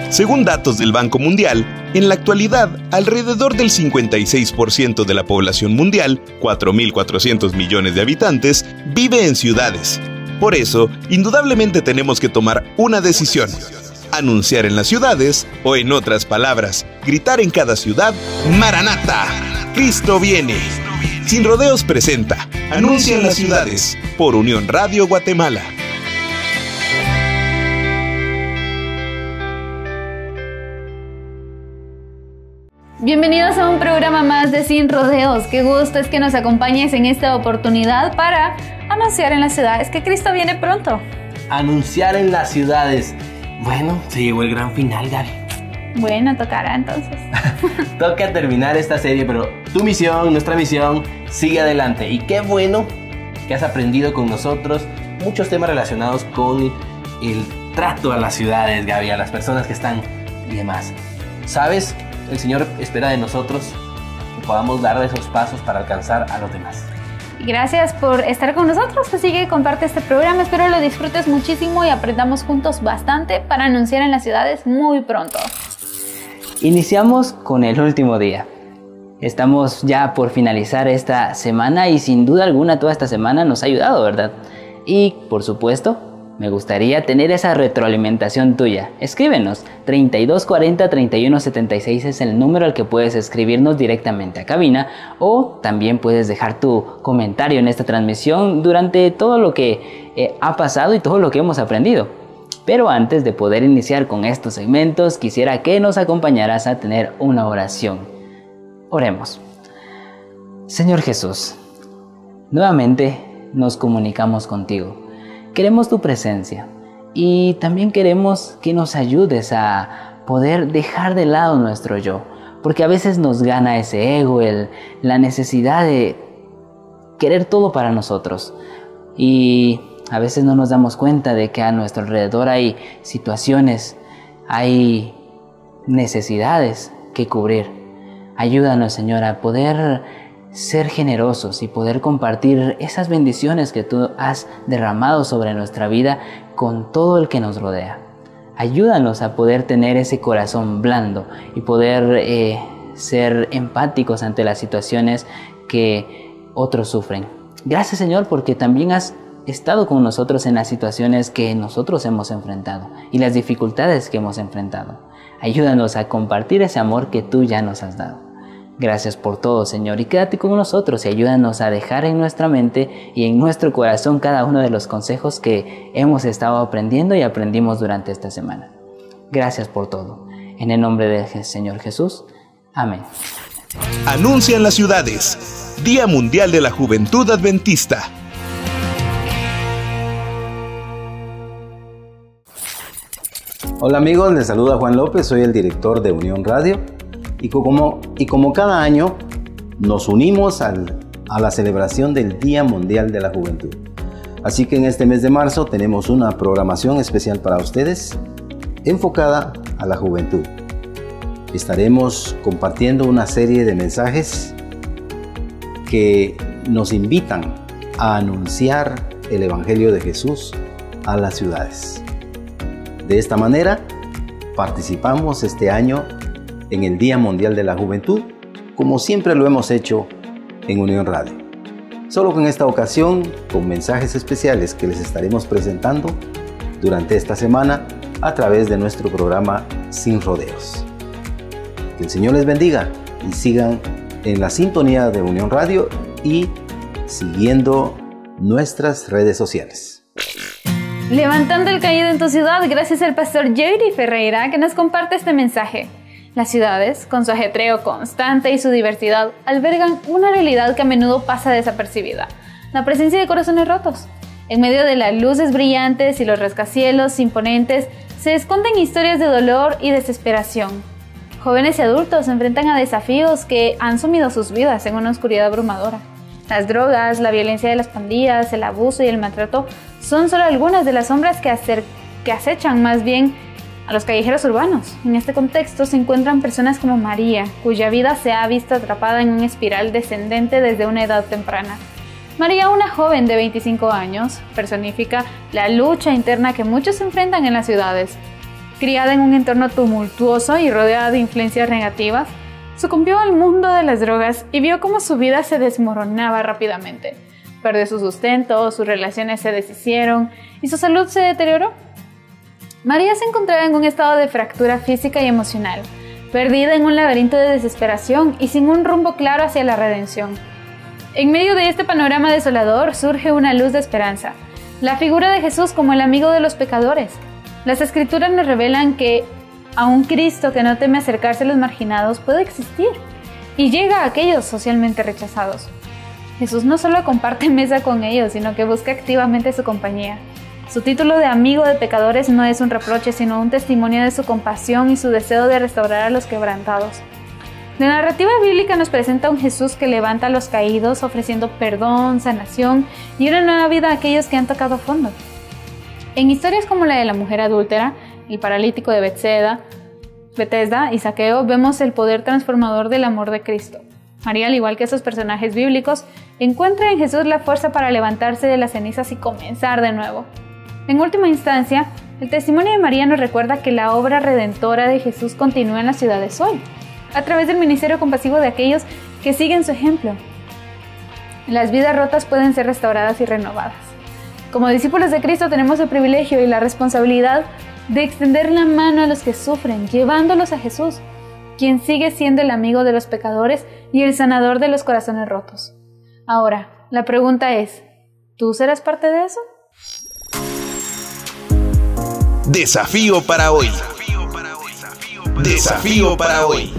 Según datos del Banco Mundial, en la actualidad, alrededor del 56% de la población mundial, 4.400 millones de habitantes, vive en ciudades. Por eso, indudablemente tenemos que tomar una decisión: anunciar en las ciudades, o en otras palabras, gritar en cada ciudad: ¡Maranata! ¡Cristo viene! Sin Rodeos presenta Anuncia en las ciudades, por Unión Radio Guatemala. Bienvenidos a un programa más de Sin Rodeos. Qué gusto es que nos acompañes en esta oportunidad para anunciar en las ciudades que Cristo viene pronto. Anunciar en las ciudades. Bueno, se llegó el gran final, Gaby. Bueno, tocará entonces. Toca terminar esta serie, pero tu misión, nuestra misión, sigue adelante. Y qué bueno que has aprendido con nosotros muchos temas relacionados con el trato a las ciudades, Gaby, a las personas que están y demás. ¿Sabes? El Señor espera de nosotros que podamos dar esos pasos para alcanzar a los demás. Gracias por estar con nosotros, así que comparte este programa, espero lo disfrutes muchísimo y aprendamos juntos bastante para anunciar en las ciudades muy pronto. Iniciamos con el último día. Estamos ya por finalizar esta semana y sin duda alguna toda esta semana nos ha ayudado, ¿verdad? Y por supuesto, me gustaría tener esa retroalimentación tuya. Escríbenos, 3240-3176 es el número al que puedes escribirnos directamente a cabina, o también puedes dejar tu comentario en esta transmisión durante todo lo que ha pasado y todo lo que hemos aprendido. Pero antes de poder iniciar con estos segmentos, quisiera que nos acompañaras a tener una oración. Oremos. Señor Jesús, nuevamente nos comunicamos contigo. Queremos tu presencia y también queremos que nos ayudes a poder dejar de lado nuestro yo, porque a veces nos gana ese ego, la necesidad de querer todo para nosotros, y a veces no nos damos cuenta de que a nuestro alrededor hay situaciones, hay necesidades que cubrir. Ayúdanos, Señor, a poder ser generosos y poder compartir esas bendiciones que tú has derramado sobre nuestra vida con todo el que nos rodea. Ayúdanos a poder tener ese corazón blando y poder ser empáticos ante las situaciones que otros sufren. Gracias, Señor, porque también has estado con nosotros en las situaciones que nosotros hemos enfrentado y las dificultades que hemos enfrentado. Ayúdanos a compartir ese amor que tú ya nos has dado. Gracias por todo, Señor, y quédate con nosotros y ayúdanos a dejar en nuestra mente y en nuestro corazón cada uno de los consejos que hemos estado aprendiendo y aprendimos durante esta semana. Gracias por todo. En el nombre del Señor Jesús. Amén. Anuncia en las ciudades. Día Mundial de la Juventud Adventista. Hola amigos, les saluda Juan López, soy el director de Unión Radio. Y como cada año nos unimos a la celebración del Día Mundial de la Juventud. Así que en este mes de marzo tenemos una programación especial para ustedes enfocada a la juventud. Estaremos compartiendo una serie de mensajes que nos invitan a anunciar el Evangelio de Jesús a las ciudades. De esta manera participamos este año en el Día Mundial de la Juventud, como siempre lo hemos hecho en Unión Radio. Solo que en esta ocasión, con mensajes especiales que les estaremos presentando durante esta semana a través de nuestro programa Sin Rodeos. Que el Señor les bendiga y sigan en la sintonía de Unión Radio y siguiendo nuestras redes sociales. Levantando el caído en tu ciudad, gracias al pastor Jerry Ferreira que nos comparte este mensaje. Las ciudades, con su ajetreo constante y su diversidad, albergan una realidad que a menudo pasa desapercibida: la presencia de corazones rotos. En medio de las luces brillantes y los rascacielos imponentes, se esconden historias de dolor y desesperación. Jóvenes y adultos se enfrentan a desafíos que han sumido sus vidas en una oscuridad abrumadora. Las drogas, la violencia de las pandillas, el abuso y el maltrato son solo algunas de las sombras que acechan más bien a los callejeros urbanos. En este contexto se encuentran personas como María, cuya vida se ha visto atrapada en una espiral descendente desde una edad temprana. María, una joven de 25 años, personifica la lucha interna que muchos enfrentan en las ciudades. Criada en un entorno tumultuoso y rodeada de influencias negativas, sucumbió al mundo de las drogas y vio cómo su vida se desmoronaba rápidamente. Perdió su sustento, sus relaciones se deshicieron y su salud se deterioró. María se encontraba en un estado de fractura física y emocional, perdida en un laberinto de desesperación y sin un rumbo claro hacia la redención. En medio de este panorama desolador surge una luz de esperanza, la figura de Jesús como el amigo de los pecadores. Las Escrituras nos revelan que a un Cristo que no teme acercarse a los marginados puede existir y llega a aquellos socialmente rechazados. Jesús no solo comparte mesa con ellos, sino que busca activamente su compañía. Su título de amigo de pecadores no es un reproche, sino un testimonio de su compasión y su deseo de restaurar a los quebrantados. La narrativa bíblica nos presenta un Jesús que levanta a los caídos, ofreciendo perdón, sanación y una nueva vida a aquellos que han tocado fondo. En historias como la de la mujer adúltera, el paralítico de Betesda y Zaqueo, vemos el poder transformador del amor de Cristo. María, al igual que esos personajes bíblicos, encuentra en Jesús la fuerza para levantarse de las cenizas y comenzar de nuevo. En última instancia, el testimonio de María nos recuerda que la obra redentora de Jesús continúa en las ciudades hoy, a través del ministerio compasivo de aquellos que siguen su ejemplo. Las vidas rotas pueden ser restauradas y renovadas. Como discípulos de Cristo tenemos el privilegio y la responsabilidad de extender la mano a los que sufren, llevándolos a Jesús, quien sigue siendo el amigo de los pecadores y el sanador de los corazones rotos. Ahora, la pregunta es, ¿tú serás parte de eso? Desafío para hoy. Desafío para hoy.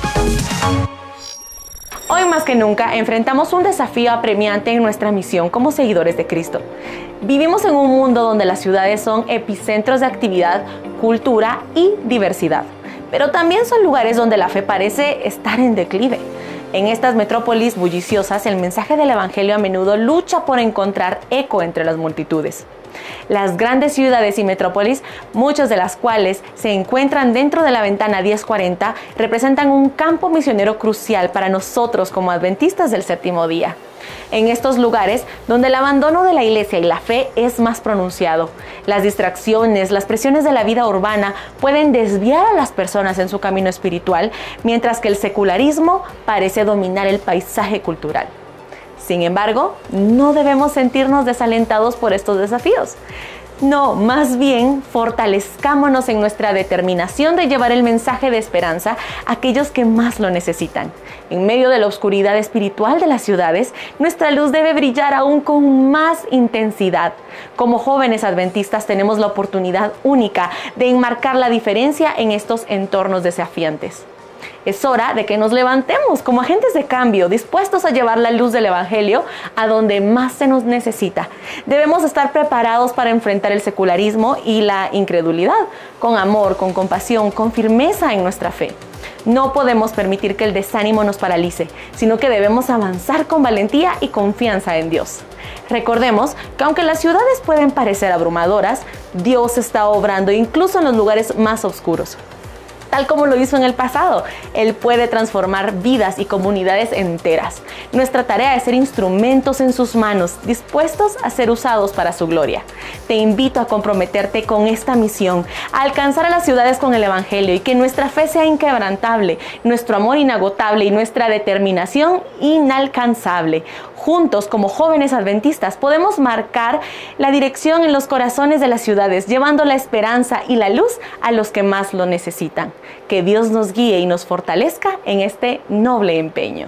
Hoy más que nunca enfrentamos un desafío apremiante en nuestra misión como seguidores de Cristo. Vivimos en un mundo donde las ciudades son epicentros de actividad, cultura y diversidad, pero también son lugares donde la fe parece estar en declive. En estas metrópolis bulliciosas, el mensaje del Evangelio a menudo lucha por encontrar eco entre las multitudes. Las grandes ciudades y metrópolis, muchas de las cuales se encuentran dentro de la ventana 1040, representan un campo misionero crucial para nosotros como adventistas del séptimo día. En estos lugares, donde el abandono de la iglesia y la fe es más pronunciado, las distracciones, las presiones de la vida urbana pueden desviar a las personas en su camino espiritual, mientras que el secularismo parece dominar el paisaje cultural. Sin embargo, no debemos sentirnos desalentados por estos desafíos. No, más bien, fortalezcámonos en nuestra determinación de llevar el mensaje de esperanza a aquellos que más lo necesitan. En medio de la oscuridad espiritual de las ciudades, nuestra luz debe brillar aún con más intensidad. Como jóvenes adventistas tenemos la oportunidad única de enmarcar la diferencia en estos entornos desafiantes. Es hora de que nos levantemos como agentes de cambio, dispuestos a llevar la luz del Evangelio a donde más se nos necesita. Debemos estar preparados para enfrentar el secularismo y la incredulidad, con amor, con compasión, con firmeza en nuestra fe. No podemos permitir que el desánimo nos paralice, sino que debemos avanzar con valentía y confianza en Dios. Recordemos que aunque las ciudades pueden parecer abrumadoras, Dios está obrando incluso en los lugares más oscuros. Tal como lo hizo en el pasado, Él puede transformar vidas y comunidades enteras. Nuestra tarea es ser instrumentos en sus manos, dispuestos a ser usados para su gloria. Te invito a comprometerte con esta misión, a alcanzar a las ciudades con el Evangelio y que nuestra fe sea inquebrantable, nuestro amor inagotable y nuestra determinación inalcanzable. Juntos, como jóvenes adventistas, podemos marcar la dirección en los corazones de las ciudades, llevando la esperanza y la luz a los que más lo necesitan. Que Dios nos guíe y nos fortalezca en este noble empeño.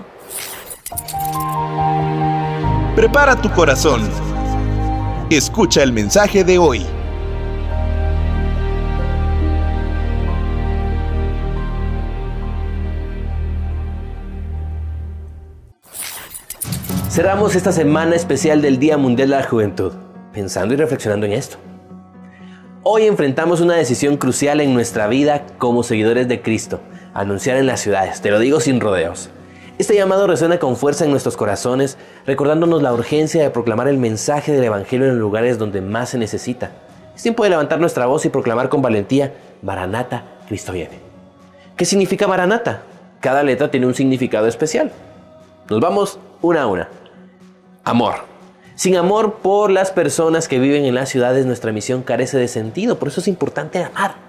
Prepara tu corazón. Escucha el mensaje de hoy. Cerramos esta semana especial del Día Mundial de la Juventud, pensando y reflexionando en esto. Hoy enfrentamos una decisión crucial en nuestra vida como seguidores de Cristo, anunciar en las ciudades, te lo digo sin rodeos. Este llamado resuena con fuerza en nuestros corazones, recordándonos la urgencia de proclamar el mensaje del Evangelio en los lugares donde más se necesita. Es tiempo de levantar nuestra voz y proclamar con valentía, Maranata, Cristo viene. ¿Qué significa Maranata? Cada letra tiene un significado especial. Nos vamos una a una. Amor. Sin amor por las personas que viven en las ciudades, nuestra misión carece de sentido. Por eso es importante amar.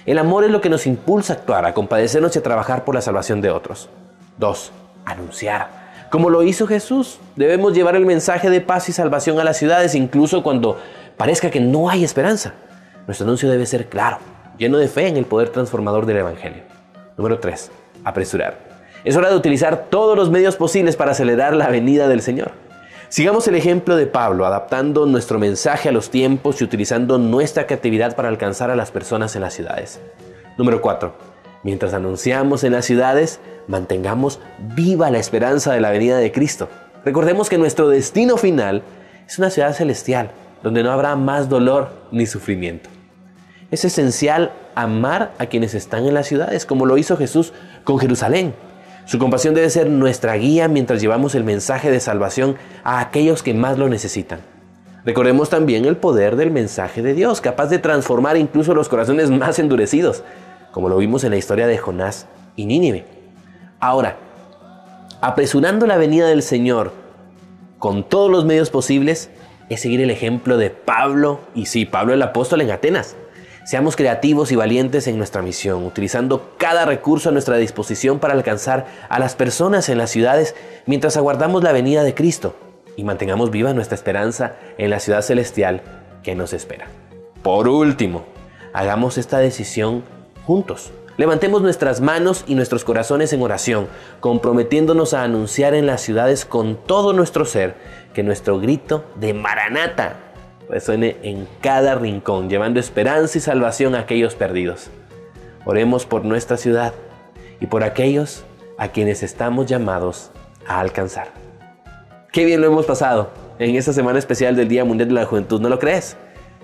El amor es lo que nos impulsa a actuar, a compadecernos y a trabajar por la salvación de otros. 2. Anunciar. Como lo hizo Jesús, debemos llevar el mensaje de paz y salvación a las ciudades, incluso cuando parezca que no hay esperanza. Nuestro anuncio debe ser claro, lleno de fe en el poder transformador del Evangelio. Número 3. Apresurar. Es hora de utilizar todos los medios posibles para acelerar la venida del Señor. Sigamos el ejemplo de Pablo, adaptando nuestro mensaje a los tiempos y utilizando nuestra creatividad para alcanzar a las personas en las ciudades. Número 4. Mientras anunciamos en las ciudades, mantengamos viva la esperanza de la venida de Cristo. Recordemos que nuestro destino final es una ciudad celestial, donde no habrá más dolor ni sufrimiento. Es esencial amar a quienes están en las ciudades, como lo hizo Jesús con Jerusalén. Su compasión debe ser nuestra guía mientras llevamos el mensaje de salvación a aquellos que más lo necesitan. Recordemos también el poder del mensaje de Dios, capaz de transformar incluso los corazones más endurecidos, como lo vimos en la historia de Jonás y Nínive. Ahora, apresurando la venida del Señor con todos los medios posibles, es seguir el ejemplo de Pablo, y sí, Pablo el apóstol en Atenas. Seamos creativos y valientes en nuestra misión, utilizando cada recurso a nuestra disposición para alcanzar a las personas en las ciudades mientras aguardamos la venida de Cristo y mantengamos viva nuestra esperanza en la ciudad celestial que nos espera. Por último, hagamos esta decisión juntos. Levantemos nuestras manos y nuestros corazones en oración, comprometiéndonos a anunciar en las ciudades con todo nuestro ser que nuestro grito de Maranata resuene en cada rincón, llevando esperanza y salvación a aquellos perdidos. Oremos por nuestra ciudad y por aquellos a quienes estamos llamados a alcanzar. Qué bien lo hemos pasado en esta semana especial del Día Mundial de la Juventud, ¿no lo crees?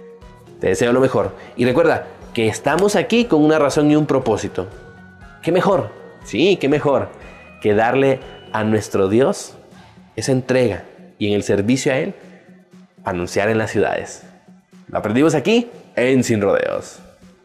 Te deseo lo mejor y recuerda que estamos aquí con una razón y un propósito. ¿Qué mejor? Sí, qué mejor que darle a nuestro Dios esa entrega y en el servicio a Él anunciar en las ciudades. Lo aprendimos aquí en Sin Rodeos.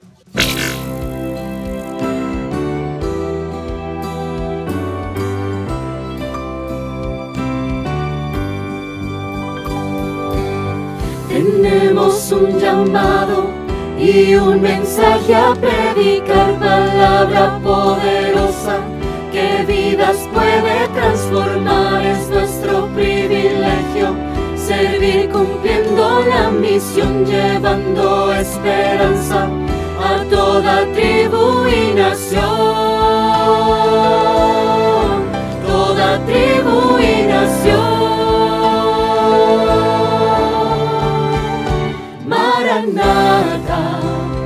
Tenemos un llamado y un mensaje a predicar, palabra poderosa que vidas puede transformar. Es nuestro privilegio servir cumpliendo la misión, llevando esperanza a toda tribu y nación. Toda tribu y nación. Maranata,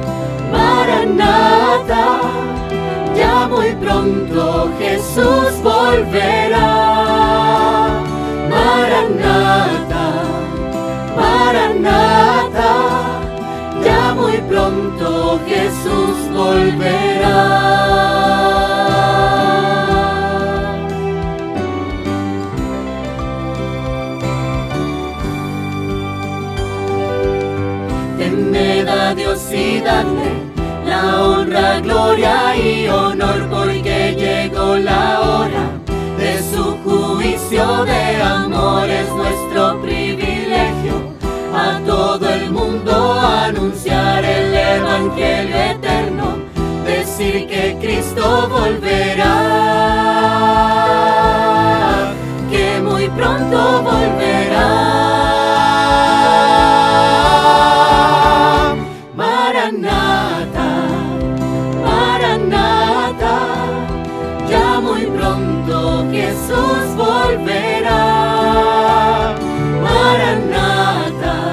Maranata, ya muy pronto Jesús volverá. Maranata, Maranata, ya muy pronto Jesús volverá. Temed a Dios y dadle la honra, gloria y honor, porque llegó la hora de su juicio de amor. Es nuestro privilegio a todo el mundo anunciar el evangelio eterno, decir que Cristo volverá, que muy pronto volverá. Maranata, Maranata, ya muy pronto Jesús volverá. Maranata,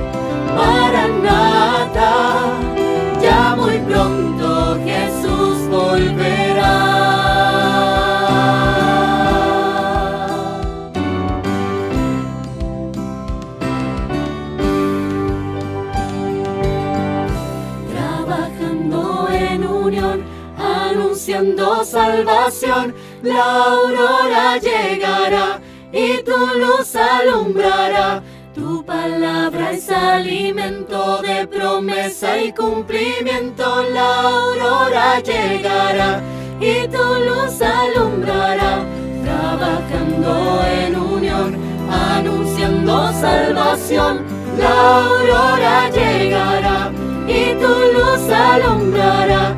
Maranata, ya muy pronto Jesús volverá. Trabajando en unión, anunciando salvación, la aurora llegará y tu luz alumbrará. Tu palabra es alimento de promesa y cumplimiento. La aurora llegará y tu luz alumbrará. Trabajando en unión, anunciando salvación, la aurora llegará y tu luz alumbrará.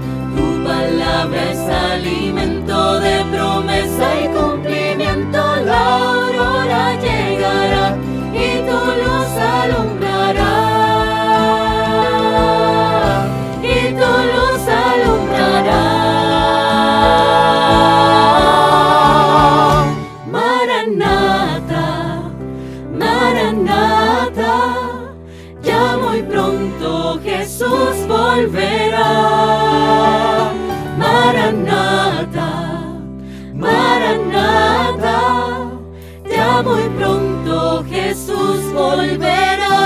volverá.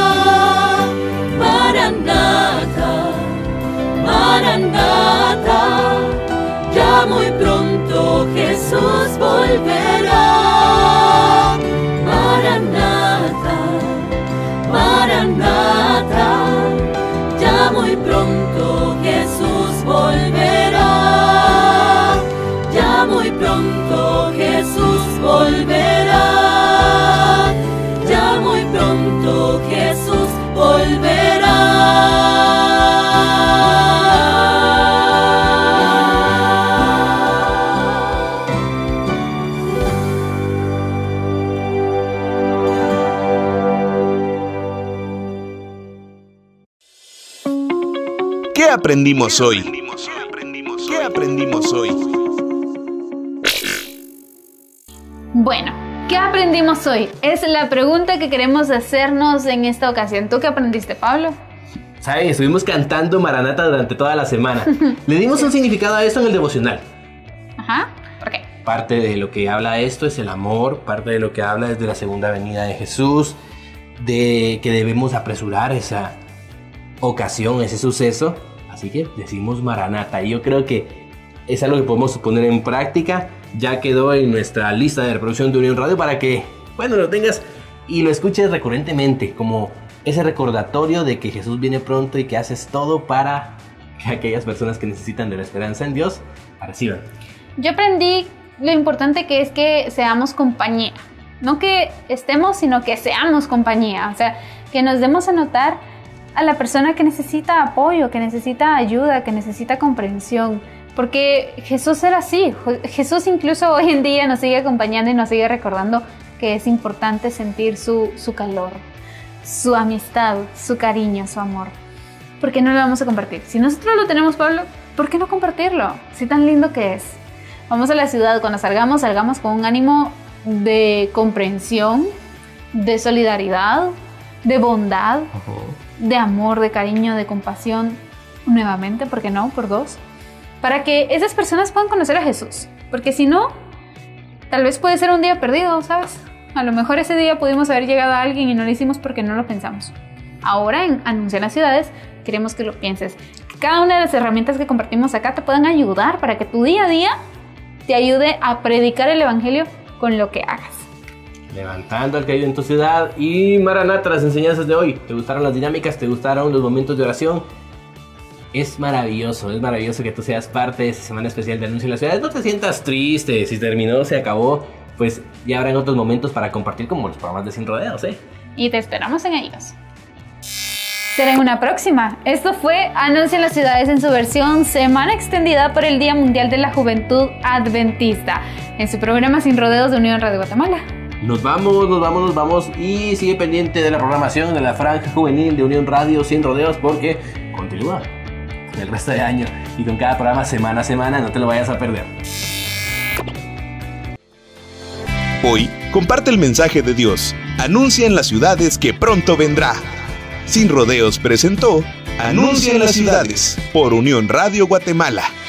Maranata, Maranata, ya muy pronto Jesús volverá. Maranata, Maranata, ya muy pronto Jesús volverá. Ya muy pronto Jesús volverá. Ya muy pronto Jesús volverá. ¿Qué aprendimos hoy? ¿Qué aprendimos hoy? Bueno, ¿qué aprendimos hoy? Es la pregunta que queremos hacernos en esta ocasión. ¿Tú qué aprendiste, Pablo? ¿Saben? Estuvimos cantando Maranata durante toda la semana. Le dimos un significado a esto en el devocional. Ajá, ¿por qué? Parte de lo que habla esto es el amor, parte de lo que habla es de la segunda venida de Jesús, de que debemos apresurar esa ocasión, ese suceso. Así que decimos Maranata, y yo creo que es algo que podemos poner en práctica. Ya quedó en nuestra lista de reproducción de Unión Radio para que, bueno, lo tengas y lo escuches recurrentemente, como ese recordatorio de que Jesús viene pronto y que haces todo para que aquellas personas que necesitan de la esperanza en Dios la reciban. Yo aprendí lo importante que es que seamos compañía. No que estemos, sino que seamos compañía. O sea, que nos demos a notar a la persona que necesita apoyo, que necesita ayuda, que necesita comprensión. Porque Jesús era así. Jesús incluso hoy en día nos sigue acompañando y nos sigue recordando que es importante sentir su calor, su amistad, su cariño, su amor. ¿Por qué no lo vamos a compartir? Si nosotros lo tenemos, Pablo, ¿por qué no compartirlo? Si tan lindo que es. Vamos a la ciudad, cuando salgamos con un ánimo de comprensión, de solidaridad, de bondad, de amor, de cariño, de compasión. Nuevamente, ¿por qué no? Por dos. Para que esas personas puedan conocer a Jesús. Porque si no, tal vez puede ser un día perdido, ¿sabes? A lo mejor ese día pudimos haber llegado a alguien y no lo hicimos porque no lo pensamos. Ahora en Anuncia en las Ciudades queremos que lo pienses. Que cada una de las herramientas que compartimos acá te puedan ayudar para que tu día a día te ayude a predicar el Evangelio con lo que hagas. Levantando al caído en tu ciudad. Y Maranata, las enseñanzas de hoy. ¿Te gustaron las dinámicas? ¿Te gustaron los momentos de oración? Es maravilloso que tú seas parte de esta semana especial de Anuncia en las Ciudades. No te sientas triste, si terminó, se acabó. Pues ya habrán otros momentos para compartir, como los programas de Sin Rodeos, ¿eh? Y te esperamos en ellos. Será en una próxima. Esto fue Anuncia en las Ciudades en su versión semana extendida por el Día Mundial de la Juventud Adventista, en su programa Sin Rodeos de Unión Radio Guatemala. Nos vamos y sigue pendiente de la programación de la franja juvenil de Unión Radio Sin Rodeos, porque continúa el resto de año y con cada programa semana a semana. No te lo vayas a perder. Hoy, comparte el mensaje de Dios. Anuncia en las ciudades que pronto vendrá. Sin Rodeos presentó Anuncia en las Ciudades por Unión Radio Guatemala.